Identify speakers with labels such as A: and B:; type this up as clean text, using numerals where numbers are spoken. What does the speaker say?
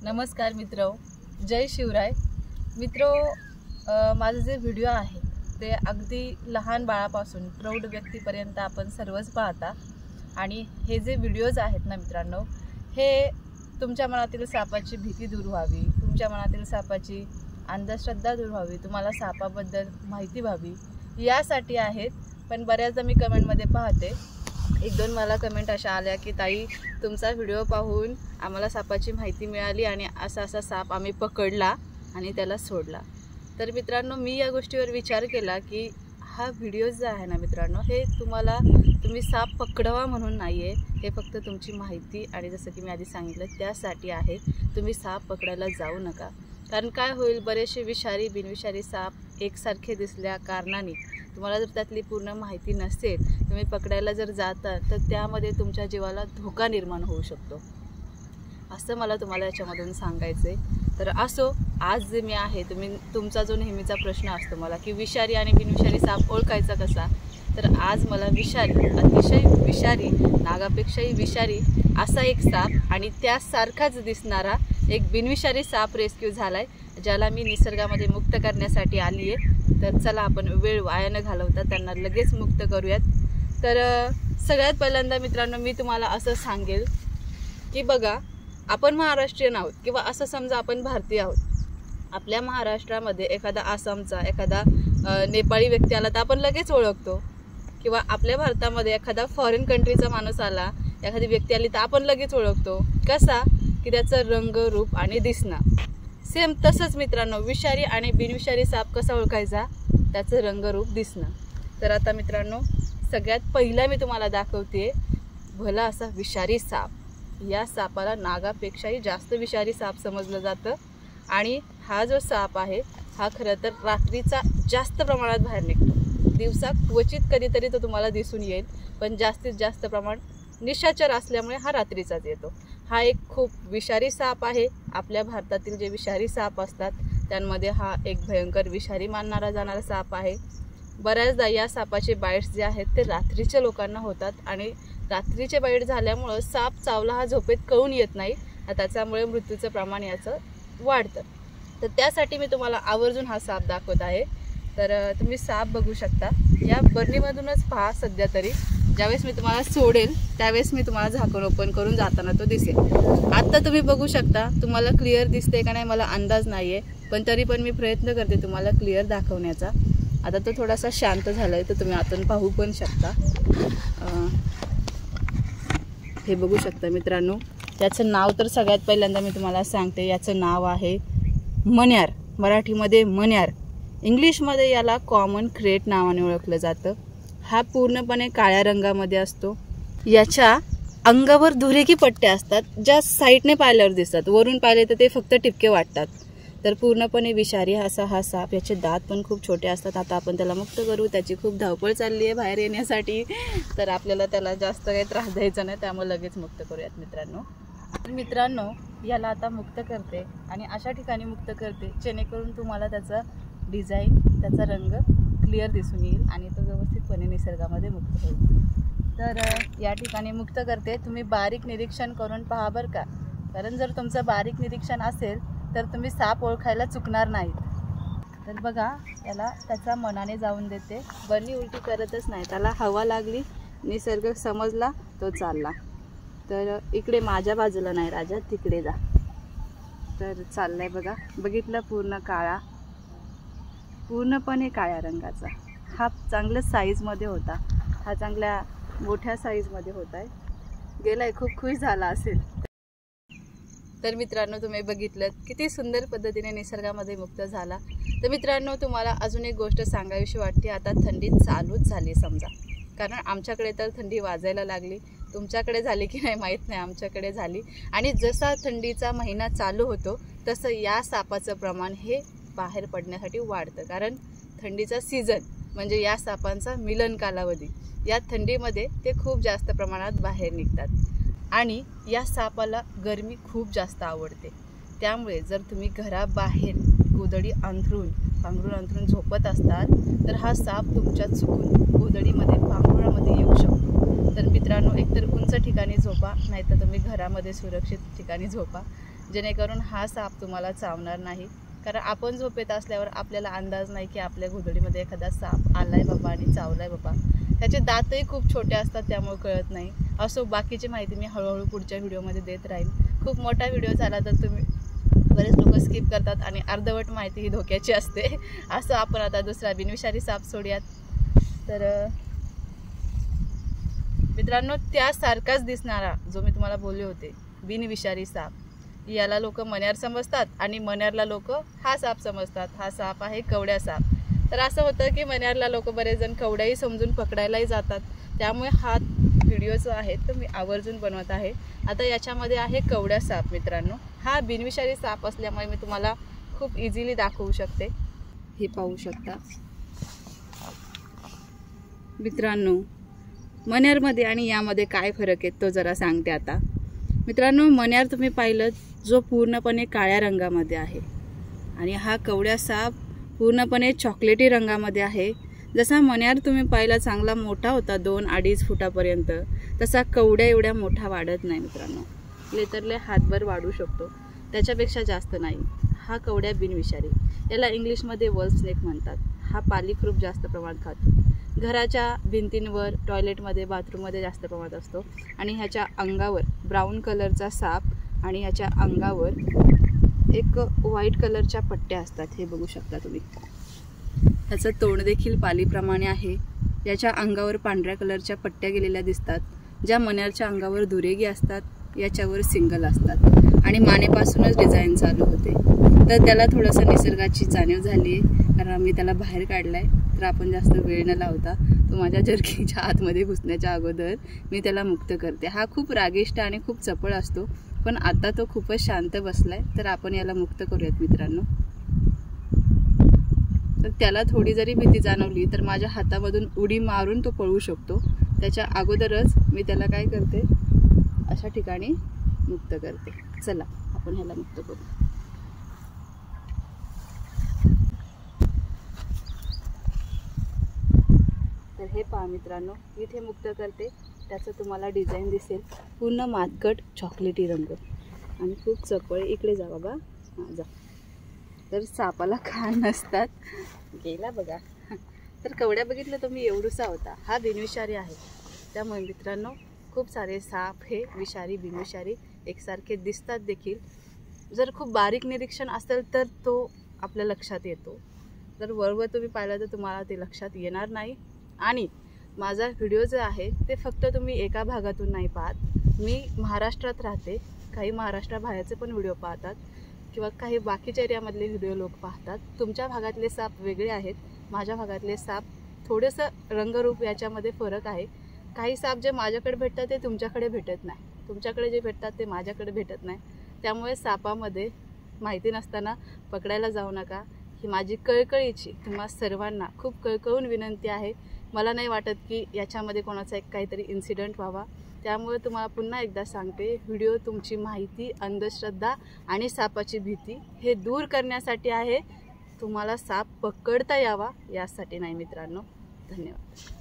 A: नमस्कार मित्र, जय शिवराय मित्रो. माझे जे व्हिडिओ आहे ते अगदी लहान बाळापासून प्रौढ व्यक्तीपर्यंत आपण सर्वच पाहता. आणि हे जे व्हिडिओज आहेत ना मित्रांनो, हे तुमच्या मनातील सापाची भीती दूर व्हावी, तुमच्या मनातील सापाची अंधश्रद्धा दूर व्हावी, तुम्हाला सापाबद्दल माहिती व्हावी यासाठी आहेत. पण बऱ्याचदा मी कमेंटमध्ये पाहते, एक दोन मला कमेंट अशा आल्या की ताई तुमचा व्हिडिओ पाहून आम्हाला सापाची माहिती मिळाली आणि असा असा साप आम्ही पकडला आणि त्याला सोडला. तर मित्रांनो, मी या गोष्टीवर विचार केला की हा व्हिडिओ जो आहे ना मित्रांनो, हे तुम्ही साप पकडवा म्हणून नाही आहे, हे फक्त तुमची माहिती आणि जसं की मी आधी सांगितलं त्यासाठी आहे. तुम्ही साप पकडायला जाऊ नका. कारण काय होईल, बरेचसे विषारी बिनविषारी साप एकसारखे दिसल्या कारणाने तुम्हाला जर त्यातली पूर्ण माहिती नसेल, तुम्ही पकडायला जर जाता तर त्यामध्ये तुमच्या जीवाला धोका निर्माण होऊ शकतो, असं मला तुम्हाला याच्यामधून सांगायचं आहे. तर असो, आज जे मी आहे, तुमचा जो नेहमीचा प्रश्न असतो मला की विषारी आणि बिनविषारी साप ओळखायचा कसा, तर आज मला विषारी, अतिशय विषारी, नागापेक्षाही विषारी असा एक साप आणि त्यासारखाच दिसणारा एक बिनविषारी साप रेस्क्यू झालाय, ज्याला मी निसर्गामध्ये मुक्त करण्यासाठी आली आहे. तर चला, आपण वेळ वाया न घालवता त्यांना लगेच मुक्त करूयात. तर सगळ्यात पहिल्यांदा मित्रांनो, मी तुम्हाला असं सांगेल की बघा, आपण महाराष्ट्रीयन आहोत किंवा असं समजा आपण भारतीय आहोत. आपल्या महाराष्ट्रामध्ये एखादा आसामचा, एखादा नेपाळी व्यक्ती आला तर आपण लगेच ओळखतो. किंवा आपल्या भारतामध्ये एखादा फॉरेन कंट्रीचा माणूस आला, एखादी व्यक्ती आली तर आपण लगेच ओळखतो. कसा की त्याचं रंग, रूप आणि दिसणं. सेम तसंच मित्रांनो, विषारी आणि बिनविषारी साप कसा ओळखायचा, त्याचं रंग, रूप, दिसणं. तर आता मित्रांनो, सगळ्यात पहिला मी तुम्हाला दाखवते भला असा विषारी साप. या सापाला नागापेक्षाही जास्त विषारी साप समजलं जातं. आणि हा जो साप आहे हा खरं तर रात्रीचा जास्त प्रमाणात बाहेर निघतो. दिवसा क्वचित कधीतरी तो तुम्हाला दिसून येईल, पण जास्तीत जास्त प्रमाण निशाचर असल्यामुळे हा रात्रीचाच येतो. हा एक खूप विषारी साप आहे. आपल्या भारतातील जे विषारी साप असतात त्यांमध्ये हा एक भयंकर विषारी मानणारा जाणारा साप आहे. बऱ्याचदा या सापाचे बाईट्स जे आहेत ते रात्रीच्या लोकांना होतात आणि रात्रीचे बाईट झाल्यामुळं साप चावला हा झोपेत कळून येत नाही, त्याच्यामुळे मृत्यूचं प्रमाण याचं वाढतं. तर त्यासाठी मी तुम्हाला आवर्जून हा साप दाखवत आहे. तर तुम्ही साप बघू शकता. या बरणीमधूनच पहा. सध्या तरी ज्यावेळेस मी तुम्हाला सोडेल त्यावेळेस मी तुम्हाला झाकण ओपन करून जाताना तो दिसेल. आत्ता तुम्ही बघू शकता. तुम्हाला क्लिअर दिसते का नाही मला अंदाज नाही आहे, पण तरी पण मी प्रयत्न करते तुम्हाला क्लिअर दाखवण्याचा. आता तो थोडासा शांत झाला आहे, तर तुम्ही आतून पाहू पण शकता. हे बघू शकता मित्रांनो. याचं नाव तर सगळ्यात पहिल्यांदा मी तुम्हाला सांगते. याचं नाव आहे मण्यार. मराठीमध्ये मण्यार, इंग्लिशमध्ये याला कॉमन क्रेट नावाने ओळखलं जातं. हा पूर्णपणे काळ्या रंगामध्ये असतो. याच्या अंगावर दुरेकी पट्ट्या असतात, ज्या साईडने पाहिल्यावर दिसतात. वरून पाहिले तर ते फक्त टिपके वाटतात. तर पूर्णपणे विषारी असा हा साप. याचे दात पण खूप छोटे असतात. आता आपण त्याला मुक्त करू. त्याची खूप धावपळ चालली आहे बाहेर येण्यासाठी, तर आपल्याला त्याला जास्त काही त्रास द्यायचा नाही, त्यामुळे लगेच मुक्त करूयात मित्रांनो. याला आता मुक्त करते आणि अशा ठिकाणी मुक्त करते जेणेकरून तुम्हाला त्याचा डिझाईन, त्याचा रंग क्लिअर दिसून येईल आणि तो व्यवस्थितपणे निसर्गामध्ये मुक्त होईल. तर या ठिकाणी मुक्त करते. तुम्ही बारीक निरीक्षण करून पहा बरं का, कारण जर तुमचं बारीक निरीक्षण असेल तर तुम्ही साप ओळखायला चुकणार नाहीत. तर बघा, याला त्याच्या मनाने जाऊन देते. बरणी उलटी करतच नाही. त्याला हवा लागली, निसर्ग समजला, तो चालला. तर इकडे माझ्या बाजूला नाही राजा, तिकडे जा. तर चाललाय बघा. बघितलं, पूर्ण काळा, पूर्णपणे काळ्या रंगाचा. हा चांगल्या साईजमध्ये होता. हा चांगल्या मोठ्या साईजमध्ये होता आहे. गेलाय, खूप खुश झाला असेल. तर मित्रांनो, तुम्ही बघितलं किती सुंदर पद्धतीने निसर्गामध्ये मुक्त झाला. तर मित्रांनो, तुम्हाला अजून एक गोष्ट सांगावीशी वाटते. आता थंडी चालूच झाली समजा, कारण आमच्याकडे तर थंडी वाजायला लागली. तुमच्याकडे झाली की नाही माहीत नाही, आमच्याकडे झाली. आणि जसा थंडीचा महिना चालू होतो तसं या सापाचं प्रमाण हे बाहेर पडण्यासाठी वाढतं. कारण थंडीचा सीझन म्हणजे या सापांचा मिलन कालावधी. या थंडीमध्ये ते खूप जास्त प्रमाणात बाहेर निघतात आणि या सापाला गरमी खूप जास्त आवडते. त्यामुळे जर तुम्ही घराबाहेर गोधडी पांघरून झोपत असाल तर हा साप तुमच्या चुकून गोधडीमध्ये, पांघरुणामध्ये येऊ शकतो. तर मित्रांनो, एकतर उंच ठिकाणी झोपा, नाहीतर तुम्ही घरामध्ये सुरक्षित ठिकाणी झोपा, जेणेकरून हा साप तुम्हाला चावणार नाही. कारण आपण झोपेत असल्यावर आपल्याला अंदाज नाही की आपल्या घोदडीमध्ये एखादा साप आलाय बाबा आणि चावलाय बाबा. त्याचे दातही खूप छोटे असतात, त्यामुळे कळत नाही. असो, बाकीची माहिती मी हळूहळू पुढच्या व्हिडिओमध्ये देत राहीन. खूप मोठा व्हिडिओ झाला तर तुम्ही बरेच लोक स्किप करतात आणि अर्धवट माहिती ही धोक्याची असते. असं आपण आता दुसरा बिनविषारी साप सोडूयात. तर मित्रांनो, त्यासारखाच दिसणारा जो मी तुम्हाला बोलले होते बिनविषारी साप, याला लोक मण्यार समजतात आणि मण्यारला लोक हा साप समजतात. हा साप आहे कवड्या साप. तर असं होतं की मण्यारला लोक बरेच जण कवड्याही समजून पकडायलाही जातात. त्यामुळे हा व्हिडिओ जो आहे तो मी आवर्जून बनवत आहे. आता याच्यामध्ये आहे कवड्या साप. मित्रांनो, हा बिनविषारी साप असल्यामुळे मी तुम्हाला खूप इझिली दाखवू शकते. हे पाहू शकता मित्रांनो. मण्यारमध्ये आणि यामध्ये काय फरक आहे तो जरा सांगते आता. मित्रांनो, मण्यार तुम्ही पाहिलं जो पूर्णपणे काळ्या रंगामध्ये आहे आणि हा कवड्या साप पूर्णपणे चॉकलेटी रंगामध्ये आहे. जसा मण्यार तुम्ही पाहिला चांगला मोठा होता 2-2.5 फुटापर्यंत, तसा कवड्या एवढ्या मोठा वाढत नाही मित्रांनो. लेतरले हातभर वाढू शकतो, त्याच्यापेक्षा जास्त नाही. हा कवड्या बिनविषारी, याला इंग्लिशमध्ये वॉल स्नेक म्हणतात. हा पालीक्रूप जास्त प्रमाणात खातो. घराच्या भिंतींवर, टॉयलेटमध्ये, बाथरूममध्ये जास्त प्रमाणात असतो आणि ह्याच्या अंगावर ब्राऊन कलरचा साप आणि ह्याच्या अंगावर एक व्हाईट कलरच्या पट्ट्या असतात. हे बघू शकता तुम्ही. ह्याचं तोंड देखील पालीप्रमाणे आहे. याच्या अंगावर पांढऱ्या कलरच्या पट्ट्या गेलेल्या दिसतात. ज्या मण्यारच्या अंगावर दुरेगी असतात याच्यावर सिंगल असतात आणि मानेपासूनच डिझाईन चालू होते. तर त्याला थोडंसं निसर्गाची जाणीव झाली आहे, कारण आम्ही त्याला बाहेर काढलाय. तर आपण जास्त वेळ न लावता तो माझ्या जर्किंगच्या आतमध्ये घुसण्याच्या अगोदर मी त्याला मुक्त करते. हा खूप रागिष्ट आणि खूप चपळ असतो, पण आता तो खूपच शांत बसलाय. तर आपण याला मुक्त करूयात मित्रांनो. तर त्याला थोडी जरी भीती जाणवली तर माझ्या हातामधून उडी मारून तो पळू शकतो. त्याच्या अगोदरच मी त्याला काय करते, अशा ठिकाणी मुक्त करते. चला आपण ह्याला मुक्त करू. तर हे पहा मित्रांनो, इथे मुक्त करते. त्याचं तुम्हाला डिझाईन दिसेल, पूर्ण मातकट चॉकलेटी रंग आणि खूप चपळ. इकडे जा बाबा, हां जा. तर सापाला कान नसतात, गेला बघा. तर कवड्या बघितलं तुम्ही, एवढूसा होता. हा बिनविषारी आहे. त्यामुळे मित्रांनो, खूप सारे साप हे विषारी बिनविषारी एकसारखे दिसतात देखील. जर खूप बारीक निरीक्षण असेल तर तो आपल्या लक्षात येतो. जर वरवर तुम्ही पाहिलं तर तुम्हाला ते लक्षात येणार नाही. आणि माझा व्हिडिओ जो आहे ते फक्त तुम्ही एका भागातून नाही पाहत. मी महाराष्ट्रात राहते, काही महाराष्ट्राबाहेरचे पण व्हिडिओ पाहतात किंवा काही बाकीच्या एरियामधले व्हिडिओ लोक पाहतात. तुमच्या भागातले साप वेगळे आहेत, माझ्या भागातले साप थोडंसं रंगरूप याच्यामध्ये फरक आहे. काही साप जे माझ्याकडे भेटतात ते तुमच्याकडे भेटत नाही, तुमच्याकडे जे भेटतात ते माझ्याकडे भेटत नाही. त्यामुळे सापामध्ये माहिती नसताना पकडायला जाऊ नका, ही माझी कळकळीची तुम्हा सर्वांना खूप कळकळून विनंती आहे. मला नाही वाटत की याच्यामध्ये कोणाचा एक काहीतरी इन्सिडेंट व्हावा. त्यामुळे तुम्हाला पुन्हा एकदा सांगते, व्हिडिओ तुमची माहिती, अंधश्रद्धा आणि सापाची भीती हे दूर करण्यासाठी आहे. तुम्हाला साप पकडता यावा यासाठी नाही मित्रांनो. धन्यवाद.